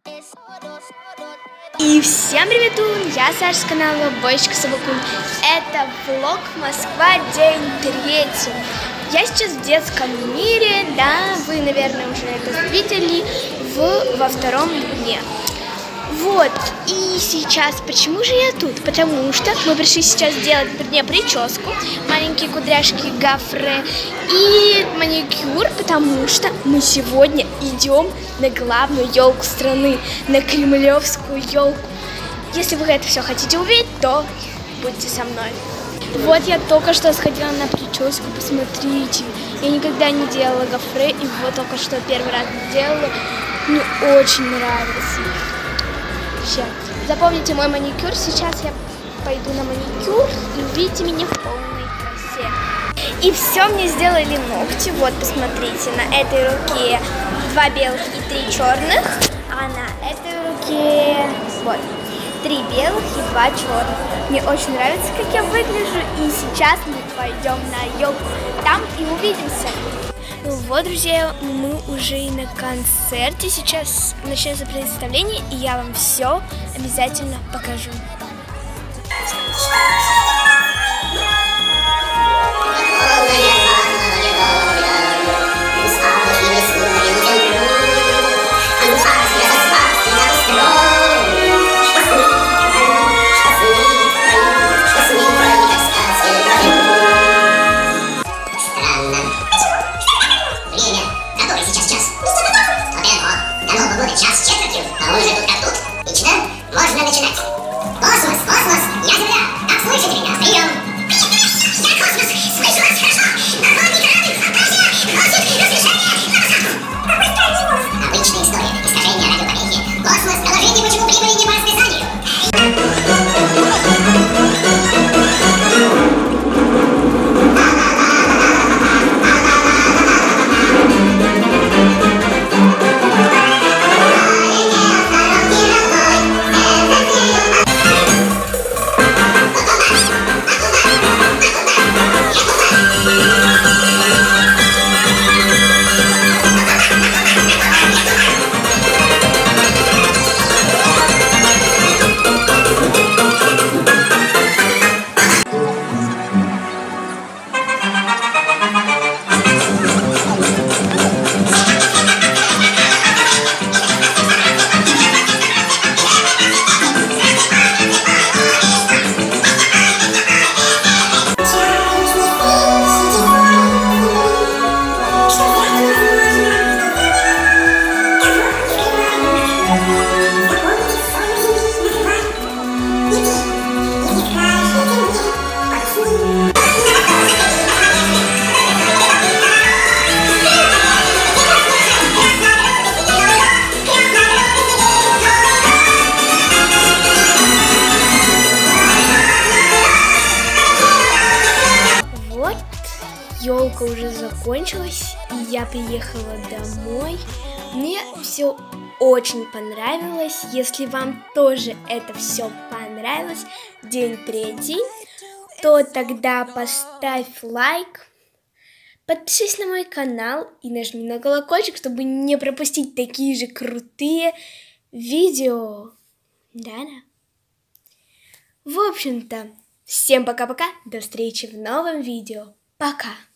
И всем привет, я Саша с канала Бочка Собакун. Это влог Москва, день 3. Я сейчас в детском мире, да, вы, наверное, уже это видели во втором дне. Вот, и сейчас, почему же я тут? Потому что мы пришли сейчас делать мне прическу, маленькие кудряшки, гофре и маникюр, потому что мы сегодня идем на главную елку страны, на Кремлевскую елку. Если вы это все хотите увидеть, то будьте со мной. Вот я только что сходила на прическу, посмотрите. Я никогда не делала гофре, и вот только что первый раз сделала. Мне очень нравится. Вообще, запомните мой маникюр. Сейчас я пойду на маникюр и увидите меня в полной красе. И все мне сделали ногти. Вот, посмотрите, на этой руке 2 белых и 3 черных, а на этой руке вот 3 белых и 2 черных. Мне очень нравится, как я выгляжу. И сейчас мы пойдем на елку. Там и увидимся. Ну вот, друзья, мы уже и на концерте. Сейчас начнется представление, и я вам все обязательно покажу. Можно начинать. Космос, космос, я Земля. Как слышите меня? Прием. Привет, я Космос. Слышу вас хорошо. Подводный корабль, фантазия, просит разрешение на посадку. Обычная история. Искажение радиопомехи. Космос, доложите, почему прибыли не по расписанию. Елка уже закончилась, и я приехала домой. Мне все очень понравилось. Если вам тоже это все понравилось, день 3, то тогда поставь лайк, подпишись на мой канал и нажми на колокольчик, чтобы не пропустить такие же крутые видео. Да-да. В общем-то, всем пока-пока, до встречи в новом видео. Пока!